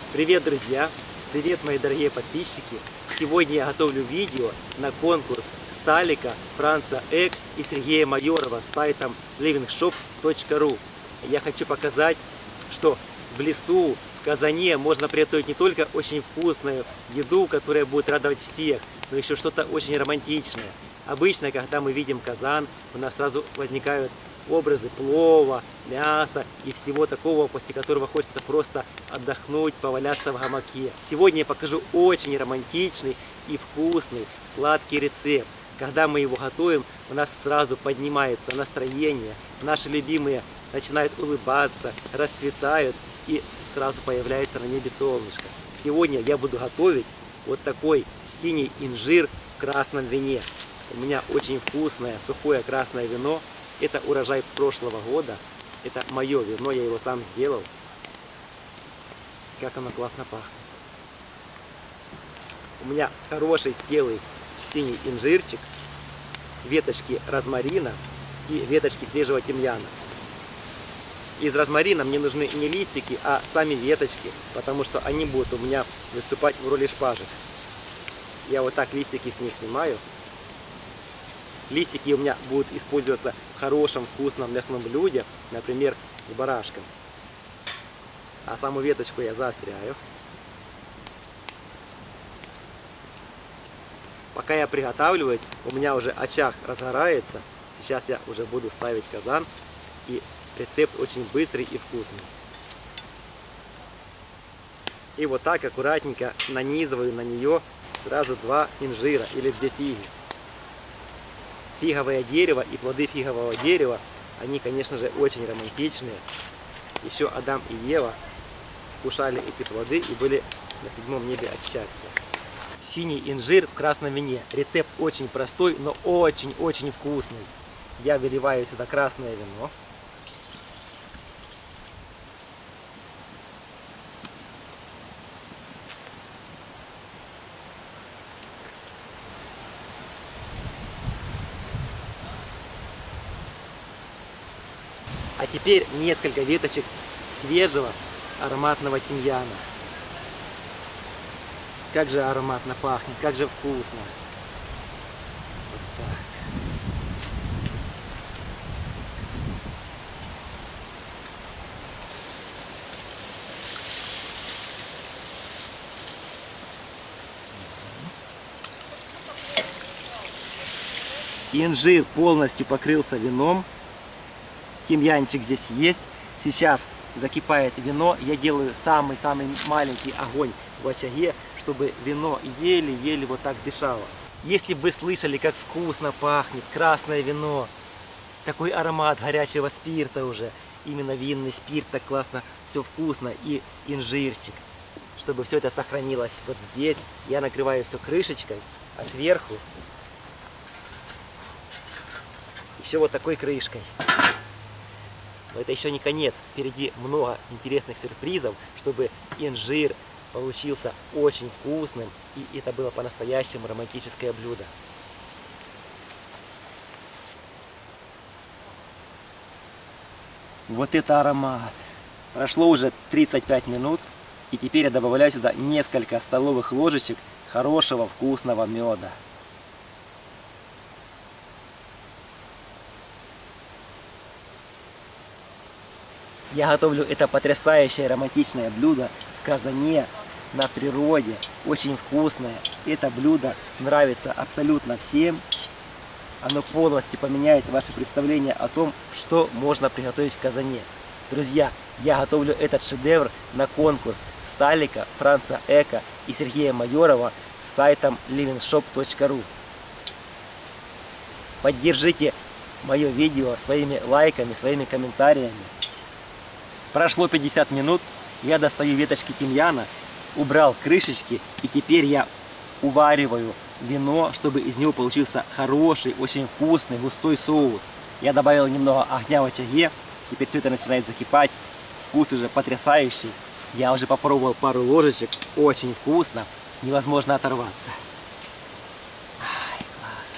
Привет, друзья! Привет, мои дорогие подписчики! Сегодня я готовлю видео на конкурс Сталика, Франца Эк и Сергея Майорова с сайтом livingshop.ru. Я хочу показать, что в лесу, в Казане можно приготовить не только очень вкусную еду, которая будет радовать всех, но еще что-то очень романтичное. Обычно, когда мы видим Казан, у нас сразу возникают образы плова, мяса и всего такого, после которого хочется просто отдохнуть, поваляться в гамаке. Сегодня я покажу очень романтичный и вкусный сладкий рецепт. Когда мы его готовим, у нас сразу поднимается настроение, наши любимые начинают улыбаться, расцветают и сразу появляется на небе солнышко. Сегодня я буду готовить вот такой синий инжир в красном вине. У меня очень вкусное сухое красное вино. Это урожай прошлого года. Это мое вино, я его сам сделал. Как оно классно пахнет. У меня хороший спелый синий инжирчик, веточки розмарина и веточки свежего тимьяна. Из розмарина мне нужны не листики, а сами веточки, потому что они будут у меня выступать в роли шпажек. Я вот так листики с них снимаю. Листики у меня будут использоваться в хорошем вкусном мясном блюде, например, с барашком. А саму веточку я заостряю. Пока я приготавливаюсь, у меня уже очаг разгорается. Сейчас я уже буду ставить казан. И рецепт очень быстрый и вкусный. И вот так аккуратненько нанизываю на нее сразу два инжира или две фиги. Фиговое дерево и плоды фигового дерева, они, конечно же, очень романтичные. Еще Адам и Ева вкушали эти плоды и были на седьмом небе от счастья. Синий инжир в красном вине. Рецепт очень простой, но очень-очень вкусный. Я выливаю сюда красное вино. А теперь несколько веточек свежего ароматного тимьяна. Как же ароматно пахнет, как же вкусно. Вот так. Инжир полностью покрылся вином. Тимьянчик здесь есть. Сейчас закипает вино. Я делаю самый-самый маленький огонь в очаге, чтобы вино еле-еле вот так дышало. Если бы вы слышали, как вкусно пахнет красное вино, такой аромат горячего спирта уже, именно винный спирт, так классно, все вкусно, и инжирчик. Чтобы все это сохранилось вот здесь, я накрываю все крышечкой, а сверху еще вот такой крышкой. Но это еще не конец. Впереди много интересных сюрпризов, чтобы инжир получился очень вкусным, и это было по-настоящему романтическое блюдо. Вот это аромат! Прошло уже 35 минут, и теперь я добавляю сюда несколько столовых ложечек хорошего вкусного меда. Я готовлю это потрясающее романтичное блюдо в казане, на природе, очень вкусное. Это блюдо нравится абсолютно всем. Оно полностью поменяет ваше представление о том, что можно приготовить в казане. Друзья, я готовлю этот шедевр на конкурс Сталика, Франца Эка и Сергея Майорова с сайтом livingshop.ru. Поддержите мое видео своими лайками, своими комментариями. Прошло 50 минут, я достаю веточки тимьяна, убрал крышечки, и теперь я увариваю вино, чтобы из него получился хороший, очень вкусный, густой соус. Я добавил немного огня в очаге, теперь все это начинает закипать, вкус уже потрясающий. Я уже попробовал пару ложечек, очень вкусно, невозможно оторваться. Ай, класс.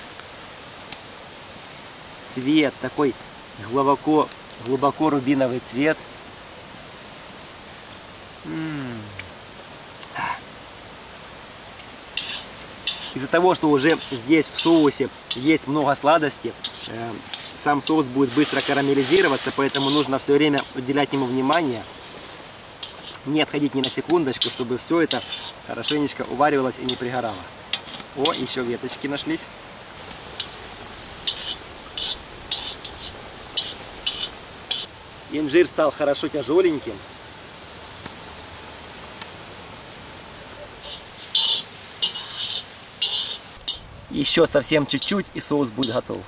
Цвет такой глубоко рубиновый цвет. Из-за того, что уже здесь в соусе есть много сладости, сам соус будет быстро карамелизироваться, поэтому нужно все время уделять ему внимание, не отходить ни на секундочку, чтобы все это хорошенечко уваривалось и не пригорало. О, еще веточки нашлись. Инжир стал хорошо тяжеленьким. Еще совсем чуть-чуть, и соус будет готов.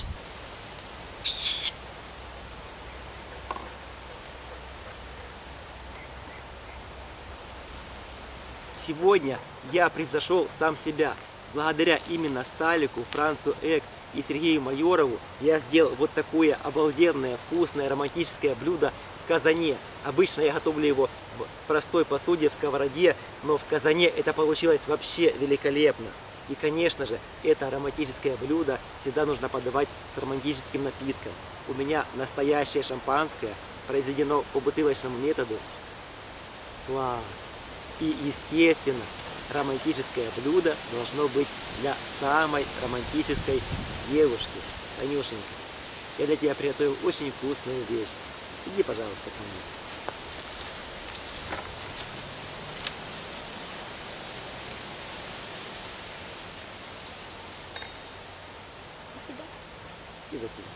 Сегодня я превзошел сам себя. Благодаря именно Сталику, Францу Эк и Сергею Майорову я сделал вот такое обалденное, вкусное, романтическое блюдо в казане. Обычно я готовлю его в простой посуде, в сковороде, но в казане это получилось вообще великолепно. И, конечно же, это романтическое блюдо всегда нужно подавать с романтическим напитком. У меня настоящее шампанское, произведено по бутылочному методу. Класс! И, естественно, романтическое блюдо должно быть для самой романтической девушки. Танюшенька, я для тебя приготовил очень вкусную вещь. Иди, пожалуйста, ко мне. И за тебя.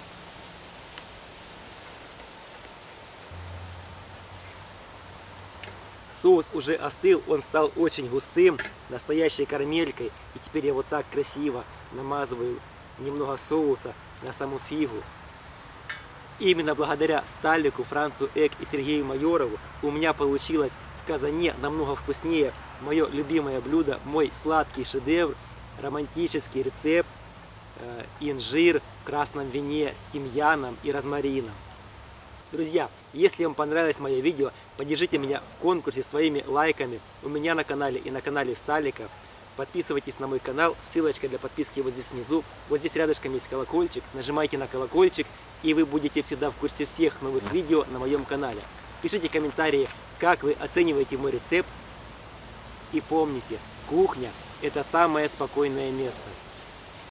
Соус уже остыл, он стал очень густым, настоящей карамелькой. И теперь я вот так красиво намазываю немного соуса на саму фигу. Именно благодаря Сталику, Францу Эк и Сергею Майорову у меня получилось в казане намного вкуснее мое любимое блюдо, мой сладкий шедевр, романтический рецепт инжир в красном вине с тимьяном и розмарином. Друзья, если вам понравилось мое видео, поддержите меня в конкурсе своими лайками у меня на канале и на канале Сталика. Подписывайтесь на мой канал, ссылочка для подписки вот здесь внизу. Вот здесь рядышком есть колокольчик, нажимайте на колокольчик, и вы будете всегда в курсе всех новых видео на моем канале. Пишите комментарии, как вы оцениваете мой рецепт. И помните, кухня – это самое спокойное место.